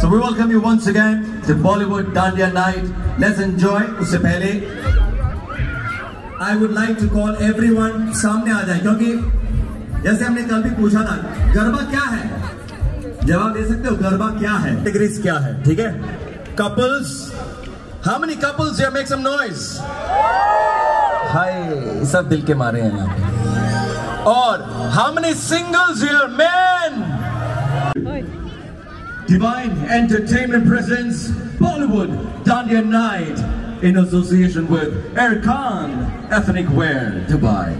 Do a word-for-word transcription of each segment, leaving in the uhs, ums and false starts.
we welcome you once again to Bollywood Dandiya Night. Let's enjoy. उससे पहले I would like to call everyone सामने आ जाए, क्योंकि जैसे हमने कल भी पूछा था गरबा क्या है, जवाब दे सकते हो गरबा क्या है, कैटेगरीज क्या है, ठीक है? Couples, how many couples here? Make some noise. हाय, सब दिल के मारे हैं यहाँ पे. और how many singles here? Men. Divine Entertainment presents Bollywood Dandiya Night in association with Erkan Ethnic Wear Dubai.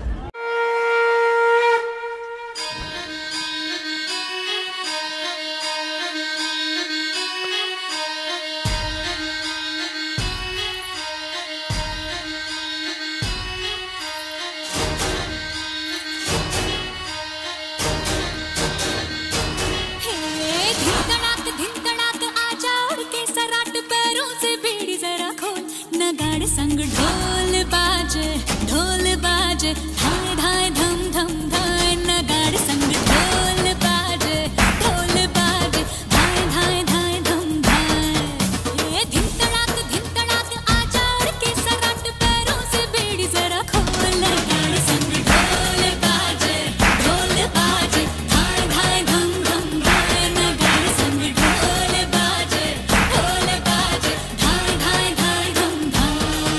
संग ढोल बाजे ढोल बाजे धाय धाय धम धम धाय नगाड़ संग ढोल बाजे ढोल बाजे धाय धाय धाय धम धाय ये धिन तड़ाक धिन तड़ाक आजा उड़ के सराट पैरों से बेड़ी जरा खोल नगाड़ संग ढोल बाजे ढोल बाजे धाय धाय धम धम धाय नगाड़ संग ढोल बाजे ढोल बाजे धाय धाय धाय धम धाय.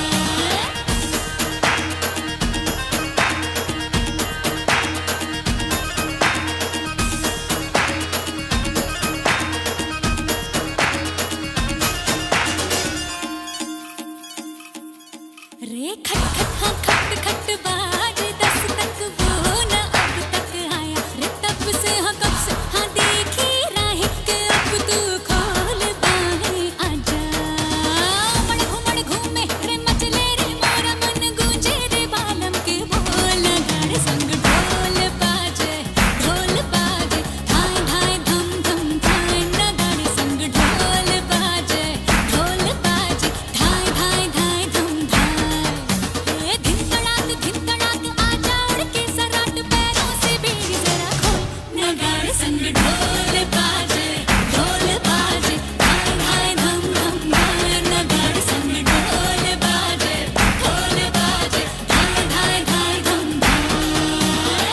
रे खट खट हाँ खट खट बाज दस तक वो न अब तक आया रे तब से हाँ कब से हाँ देखी राही के अब तू खोल बाहें आजा मण घूमण घूमे रे मचले रे मोरा मन गूंजे रे बालम के बोल गाड़ संग ढोल बाजे ढोल बाजे धाय धाय धम धम धाय नगाड़ संग ढोल बाजे ढोल बाजे धाय धाय धाय धम धाय. ये धिन तड़ाक धिन तड़ाक आजा उड़ के सराट पैरों से बेड़ी जरा खोल नगाड़ संग ढोल बाजे ढोल बाजे धाय धाय धम धम धाय नगाड़ संग ढोल बाजे ढोल बाजे धाय धाय धाय धम धाय.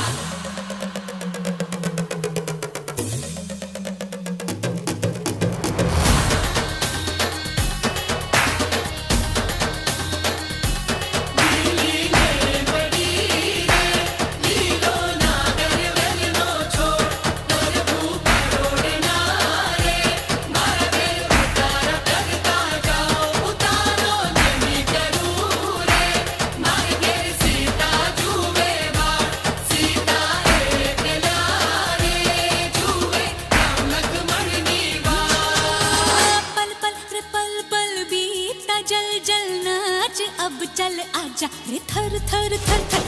पल पल रे पल पल बीता जल जल नाच अब चल आजा रे थर थर थर थर